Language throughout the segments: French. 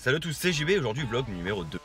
Salut à tous, c'est JB, aujourd'hui vlog numéro 2.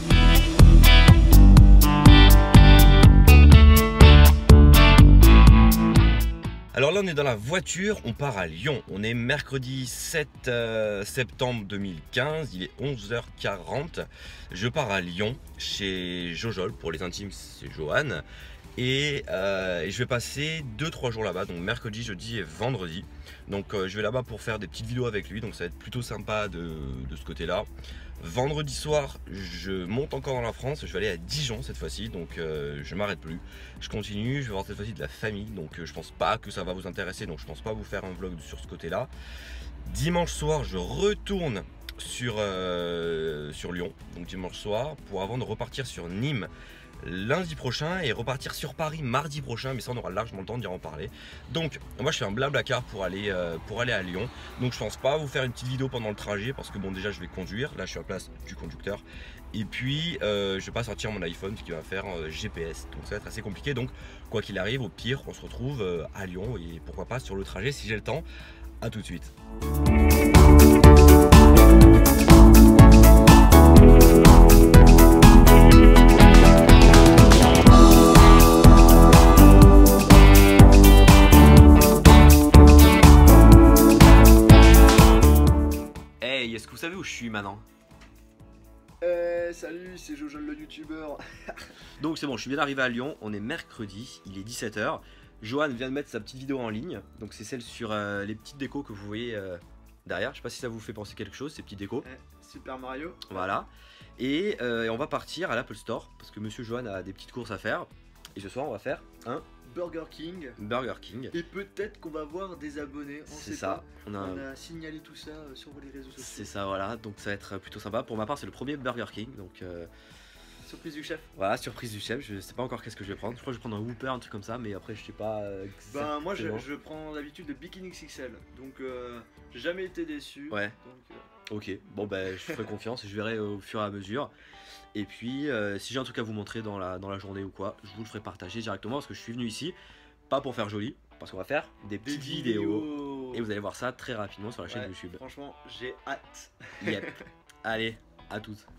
Alors là on est dans la voiture, on part à Lyon. On est mercredi 7 septembre 2015, il est 11h40. Je pars à Lyon chez Jojol, pour les intimes c'est Johan. Et je vais passer 2-3 jours là-bas, donc mercredi, jeudi et vendredi. Donc je vais là-bas pour faire des petites vidéos avec lui, donc ça va être plutôt sympa de ce côté-là. Vendredi soir, je monte encore dans la France, je vais aller à Dijon cette fois-ci, donc je m'arrête plus. Je continue, je vais voir cette fois-ci de la famille, donc je pense pas que ça va vous intéresser, donc je pense pas vous faire un vlog sur ce côté-là. Dimanche soir, je retourne sur Lyon, donc dimanche soir, pour avant de repartir sur Nîmes lundi prochain et repartir sur Paris mardi prochain, mais ça on aura largement le temps d'y en parler. Donc moi je fais un blablacar pour aller à Lyon, donc je pense pas vous faire une petite vidéo pendant le trajet parce que bon, déjà je vais conduire, là je suis à la place du conducteur, et puis je vais pas sortir mon iPhone qui va faire GPS, donc ça va être assez compliqué. Donc quoi qu'il arrive, au pire on se retrouve à Lyon et pourquoi pas sur le trajet si j'ai le temps. À tout de suite. Est-ce que vous savez où je suis maintenant? Salut, c'est Jojol le youtubeur. Donc c'est bon, je suis bien arrivé à Lyon, on est mercredi, il est 17 h. Johan vient de mettre sa petite vidéo en ligne, donc c'est celle sur les petites décos que vous voyez derrière. Je sais pas si ça vous fait penser quelque chose, ces petites décos. Super Mario. Voilà, et on va partir à l'Apple Store, parce que monsieur Johan a des petites courses à faire. Et ce soir on va faire un Burger King. Burger King. Et peut-être qu'on va voir des abonnés, on sait ça. Pas. On a signalé tout ça sur les réseaux sociaux. C'est ça, voilà, donc ça va être plutôt sympa. Pour ma part c'est le premier Burger King, donc surprise du chef. voilà, surprise du chef, je sais pas encore qu'est-ce que je vais prendre. Je crois que je vais prendre un Whopper, un truc comme ça, mais après je sais pas Ben moi je prends l'habitude de Bikini XXL, donc j'ai jamais été déçu. Ouais, donc, ok, bon bah je ferai confiance et je verrai au fur et à mesure. Et puis si j'ai un truc à vous montrer dans la journée ou quoi, je vous le ferai partager directement, parce que je suis venu ici pas pour faire joli, parce qu'on va faire des petites vidéos. Et vous allez voir ça très rapidement sur la chaîne YouTube. Franchement j'ai hâte. Yep. Allez, à toutes.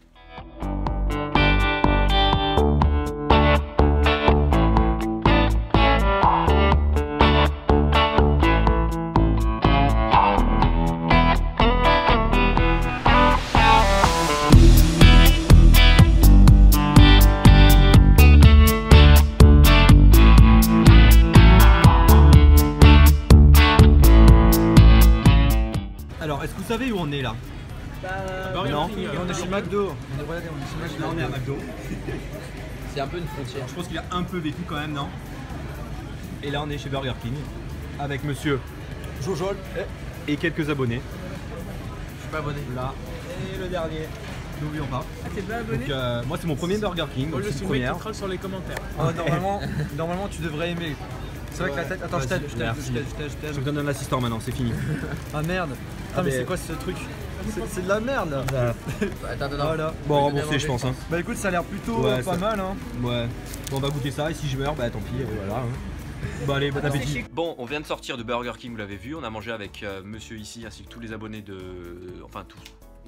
Alors, est-ce que vous savez où on est là? Non. Et on est chez McDo. Là, on est à McDo. C'est un peu une frontière. Je pense qu'il a un peu vécu quand même, non? Et là, on est chez Burger King avec monsieur Jojol. et quelques abonnés. Je suis pas abonné. Là, et le dernier. N'oublions pas. Ah, t'es pas abonné? Donc, moi, c'est mon premier Burger King. Donc, je c'est suis une le mec première. qui troll sur les commentaires. Ah, normalement tu devrais aimer. C'est vrai que la tête. Attends, je t'aide. Je me donne un assistant maintenant, c'est fini. Ah merde. Ah mais c'est quoi ce truc? C'est de la merde là. Attends. Voilà. Bon, remboursé, je pense. Hein. Bah écoute, ça a l'air plutôt Ouais, pas mal hein. Ouais. Bon, on va goûter ça et si je meurs, bah tant pis, voilà. Hein. Bon, allez, bon appétit. Bon, on vient de sortir de Burger King, vous l'avez vu. On a mangé avec monsieur ici ainsi que tous les abonnés de. Enfin, tous.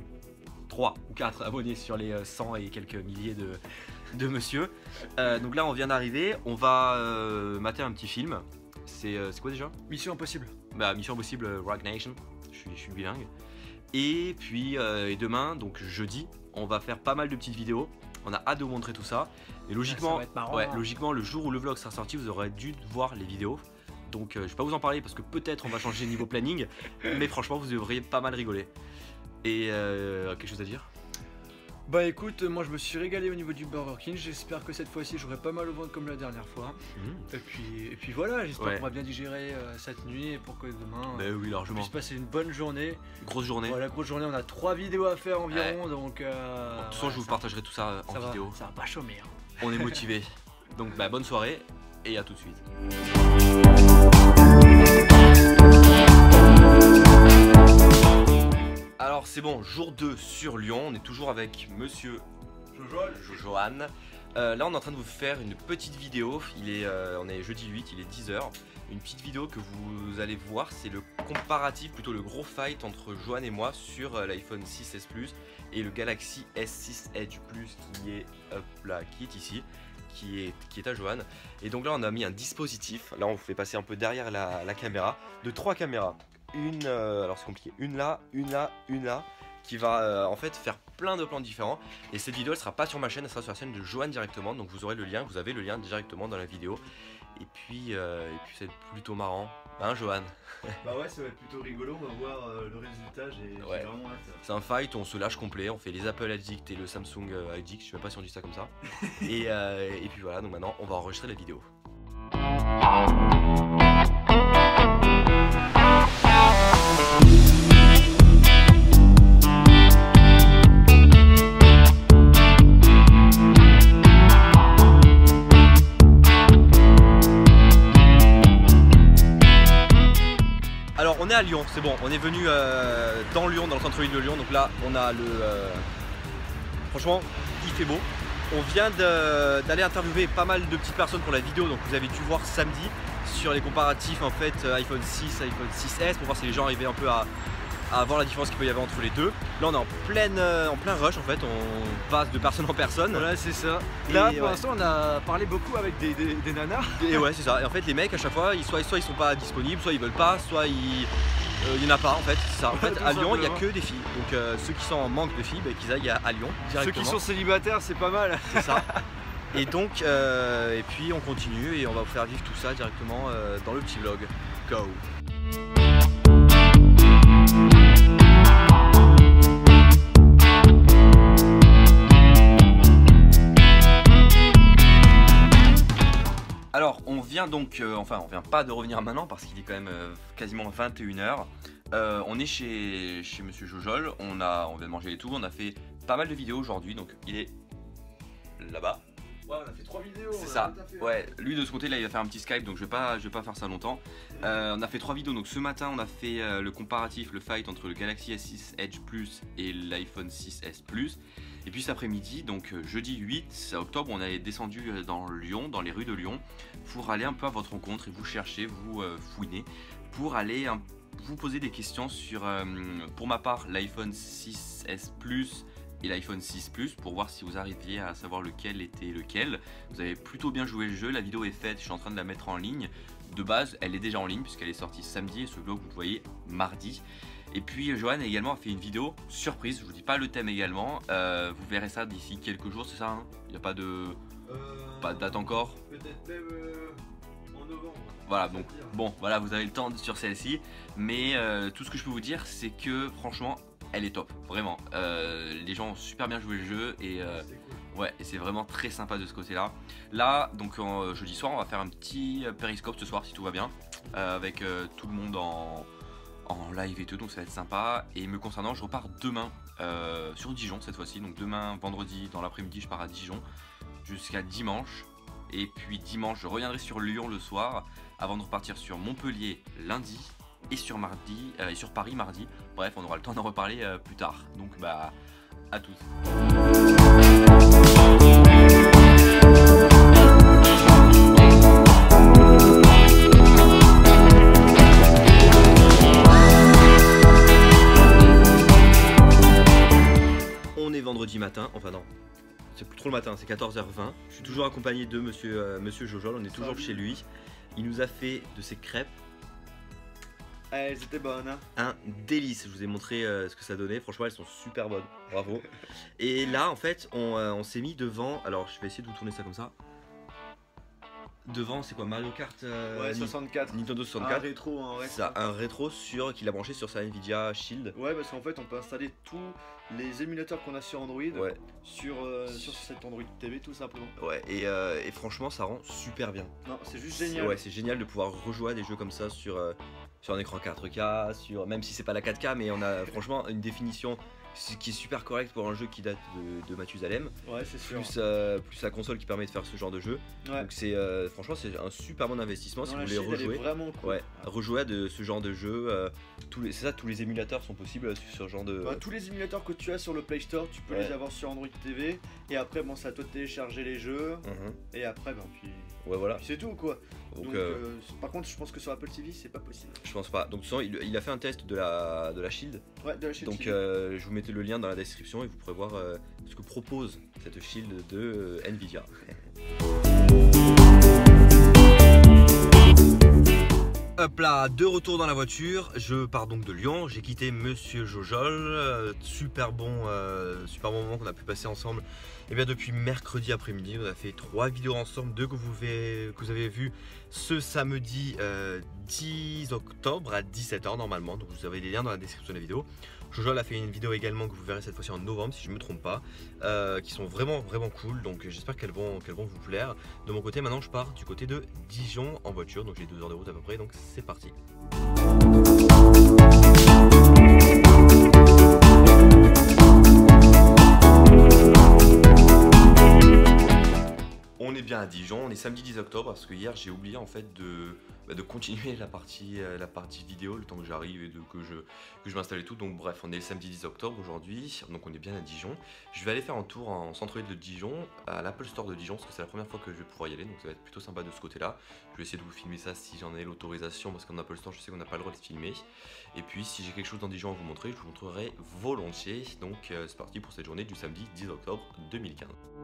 3 ou 4 abonnés sur les 100 et quelques milliers de monsieur. Donc là, on vient d'arriver. On va mater un petit film. C'est quoi déjà? Mission Impossible. Bah, Mission Impossible Rogue Nation. Je suis bilingue. Et puis et demain, donc jeudi, on va faire pas mal de petites vidéos. On a hâte de vous montrer tout ça. Et logiquement, Ça va être marrant, ouais, hein. logiquement, le jour où le vlog sera sorti, vous aurez dû voir les vidéos. Donc je vais pas vous en parler parce que peut-être on va changer niveau planning. Mais franchement, vous devriez pas mal rigoler. Et quelque chose à dire? Bah écoute, moi je me suis régalé au niveau du Burger King. J'espère que cette fois-ci j'aurai pas mal au ventre comme la dernière fois. Et puis voilà, j'espère qu'on va bien digérer cette nuit et pour que demain Bah oui, on largement. puisse passer une bonne journée. Grosse journée. Voilà, grosse journée, on a 3 vidéos à faire environ, donc De toute façon, je vous partagerai tout ça en vidéo. Ça va pas chômer. Hein. On est motivé. Donc bah, bonne soirée et à tout de suite. Alors c'est bon, jour 2 sur Lyon, on est toujours avec monsieur Johan. Là on est en train de vous faire une petite vidéo, on est jeudi 8, il est 10 h. Une petite vidéo que vous allez voir, c'est le comparatif, plutôt le gros fight entre Johan et moi sur l'iPhone 6S Plus et le Galaxy S6 Edge Plus qui est là, qui est ici, qui est à Johan. Et donc là on a mis un dispositif, là on vous fait passer un peu derrière la caméra, de 3 caméras. Une, alors c'est compliqué, une là, une là, une là, qui va en fait faire plein de plans différents. Et cette vidéo elle sera pas sur ma chaîne, elle sera sur la chaîne de Johan directement, donc vous aurez le lien, vous avez le lien directement dans la vidéo. Et puis c'est plutôt marrant, hein Johan? Bah ouais, ça va être plutôt rigolo, on va voir le résultat, j'ai vraiment hâte. C'est un fight, on se lâche complet, on fait les Apple Addict et le Samsung Addict, je sais même pas si on dit ça comme ça. et puis voilà, donc maintenant on va enregistrer la vidéo. Alors on est à Lyon, c'est bon, on est venu dans Lyon, dans le centre-ville de Lyon, donc là on a le... Franchement, il fait beau. On vient d'aller interviewer pas mal de petites personnes pour la vidéo, donc vous avez dû voir samedi sur les comparatifs en fait iPhone 6, iPhone 6S, pour voir si les gens arrivaient un peu à voir la différence qu'il peut y avoir entre les deux. Là on est en plein rush en fait, on passe de personne en personne. Voilà c'est ça. Là pour l'instant on a parlé beaucoup avec des nanas. Et ouais c'est ça, et en fait les mecs à chaque fois, soit ils sont pas disponibles, soit ils veulent pas, soit il y en a pas en fait, c'est ça. En fait à Lyon il n'y a que des filles, donc ceux qui sont en manque de filles, qu'ils aillent à Lyon directement. Ceux qui sont célibataires c'est pas mal. C'est ça. Et donc, et puis on continue et on va vous faire vivre tout ça directement dans le petit vlog. Go! Alors on vient donc, enfin on vient pas de revenir maintenant parce qu'il est quand même quasiment 21 h. On est chez Monsieur Jojol, on vient de manger et tout, on a fait pas mal de vidéos aujourd'hui, donc il est là-bas. Ouais, on a fait 3 vidéos. C'est ça, ouais, lui de ce côté là il va faire un petit Skype, donc je vais pas faire ça longtemps. On a fait 3 vidéos, donc ce matin on a fait le comparatif, le fight entre le Galaxy S6 Edge Plus et l'iPhone 6S Plus. Et puis cet après-midi, donc jeudi 8 octobre, on est descendu dans Lyon, dans les rues de Lyon, pour aller un peu à votre rencontre et vous chercher, vous fouiner, pour aller vous poser des questions sur, pour ma part, l'iPhone 6S Plus et l'iPhone 6 Plus, pour voir si vous arriviez à savoir lequel était lequel. Vous avez plutôt bien joué le jeu, la vidéo est faite, je suis en train de la mettre en ligne. De base, elle est déjà en ligne puisqu'elle est sortie samedi et ce vlog vous le voyez mardi. Et puis Johan également a fait une vidéo surprise, je vous dis pas le thème également, vous verrez ça d'ici quelques jours, c'est ça hein? Il n'y a pas de date encore? Peut-être même en novembre. Voilà, donc bon, voilà, vous avez le temps sur celle-ci, mais tout ce que je peux vous dire, c'est que franchement, elle est top, vraiment. Les gens ont super bien joué le jeu et cool. Ouais, et c'est vraiment très sympa de ce côté-là. Là, donc jeudi soir, on va faire un petit périscope ce soir si tout va bien, avec tout le monde en live et tout, donc ça va être sympa. Et me concernant, je repars demain sur Dijon cette fois-ci, donc demain vendredi dans l'après-midi je pars à Dijon jusqu'à dimanche, et puis dimanche je reviendrai sur Lyon le soir avant de repartir sur Montpellier lundi et sur Paris mardi. Bref, on aura le temps d'en reparler plus tard, donc bah à tous. Vendredi matin, enfin non, c'est plus trop le matin, c'est 14h20. Je suis toujours accompagné de monsieur Jojol, on est toujours chez lui. Il nous a fait de ses crêpes. Elles étaient bonnes hein. Un délice, je vous ai montré ce que ça donnait, franchement elles sont super bonnes, bravo. Et là en fait on s'est mis devant, alors je vais essayer de vous tourner ça comme ça. Devant c'est quoi, Mario Kart ouais, 64. Nintendo 64. Un rétro en vrai. Ça, un rétro qu'il a branché sur sa Nvidia Shield. Ouais, parce qu'en fait on peut installer tous les émulateurs qu'on a sur Android sur cette Android TV tout simplement. Ouais, et franchement ça rend super bien. Non, c'est juste génial. Ouais, c'est génial de pouvoir rejouer à des jeux comme ça sur un écran 4K, même si c'est pas la 4K, mais on a franchement une définition ce qui est super correct pour un jeu qui date de Mathusalem. Ouais, c'est sûr. Plus la console qui permet de faire ce genre de jeu. Ouais. Donc c'est franchement c'est un super bon investissement si vous voulez rejouer. Vraiment cool. Ouais, rejouer à ce genre de jeu. C'est ça, tous les émulateurs sont possibles sur ce genre de. Tous les émulateurs que tu as sur le Play Store, tu peux les avoir sur Android TV. Et après, bon, c'est à toi de télécharger les jeux. Et après, puis voilà. Puis c'est tout quoi. Donc, par contre, je pense que sur Apple TV, c'est pas possible. Je pense pas. Donc, il a fait un test de la Shield. Ouais, de la Shield. Donc, je vous mettais le lien dans la description et vous pourrez voir ce que propose cette Shield de Nvidia. Hop là, de retour dans la voiture, je pars donc de Lyon, j'ai quitté Monsieur Jojol, super bon moment qu'on a pu passer ensemble. Et bien depuis mercredi après-midi, on a fait 3 vidéos ensemble, 2 que vous avez vues ce samedi 10 octobre à 17h normalement, donc vous avez les liens dans la description de la vidéo. Jojol a fait une vidéo également que vous verrez cette fois-ci en novembre si je ne me trompe pas, qui sont vraiment cool, donc j'espère qu'elles vont vous plaire. De mon côté maintenant je pars du côté de Dijon en voiture, donc j'ai 2 heures de route à peu près, donc c'est parti. On est bien à Dijon, on est samedi 10 octobre parce que hier j'ai oublié en fait de continuer la partie vidéo le temps que j'arrive et que je m'installe et tout. Donc bref, on est le samedi 10 octobre aujourd'hui, donc on est bien à Dijon. Je vais aller faire un tour en centre-ville de Dijon, à l'Apple Store de Dijon, parce que c'est la première fois que je vais pouvoir y aller, donc ça va être plutôt sympa de ce côté-là. Je vais essayer de vous filmer ça si j'en ai l'autorisation, parce qu'en Apple Store je sais qu'on n'a pas le droit de filmer. Et puis si j'ai quelque chose dans Dijon à vous montrer, je vous montrerai volontiers. Donc c'est parti pour cette journée du samedi 10 octobre 2015.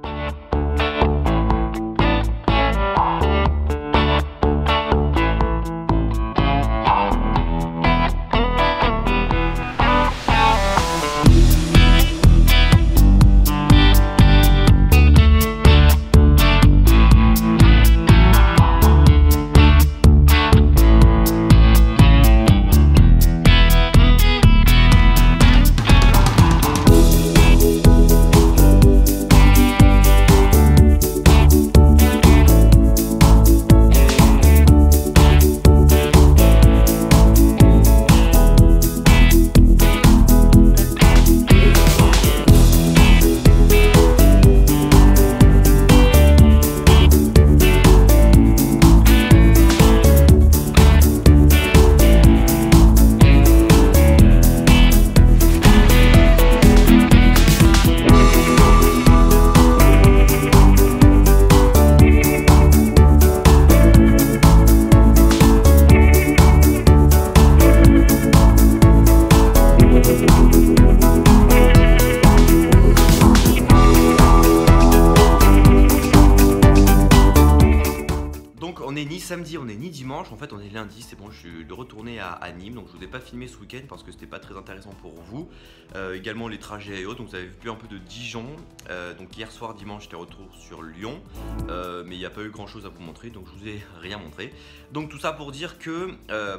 Samedi, on n'est ni dimanche, en fait on est lundi, c'est bon, je suis de retourner à Nîmes, donc je vous ai pas filmé ce week-end parce que c'était pas très intéressant pour vous. Également les trajets et autres, donc vous avez vu un peu de Dijon. Donc hier soir dimanche j'étais retour sur Lyon, mais il n'y a pas eu grand chose à vous montrer, donc je vous ai rien montré. Donc tout ça pour dire que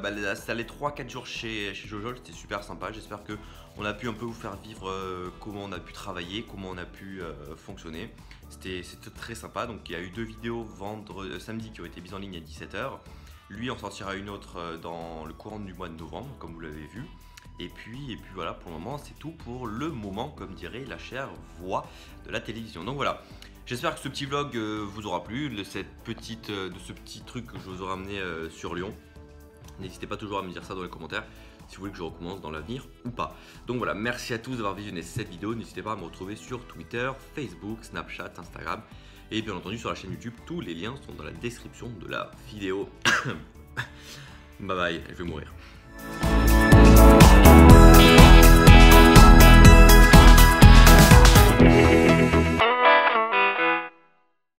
ça les 3-4 jours chez Jojol, c'était super sympa. J'espère que on a pu un peu vous faire vivre comment on a pu travailler, comment on a pu fonctionner. C'était très sympa. Donc il y a eu 2 vidéos samedi qui ont été mises en ligne à 17h. Lui en sortira une autre dans le courant du mois de novembre, comme vous l'avez vu. Et puis voilà, pour le moment c'est tout pour le moment, comme dirait la chère voix de la télévision. Donc voilà, j'espère que ce petit vlog vous aura plu, de ce petit truc que je vous aurai amené sur Lyon. N'hésitez pas toujours à me dire ça dans les commentaires si vous voulez que je recommence dans l'avenir ou pas. Donc voilà, merci à tous d'avoir visionné cette vidéo. N'hésitez pas à me retrouver sur Twitter, Facebook, Snapchat, Instagram et bien entendu sur la chaîne YouTube. Tous les liens sont dans la description de la vidéo. Bye bye, je vais mourir.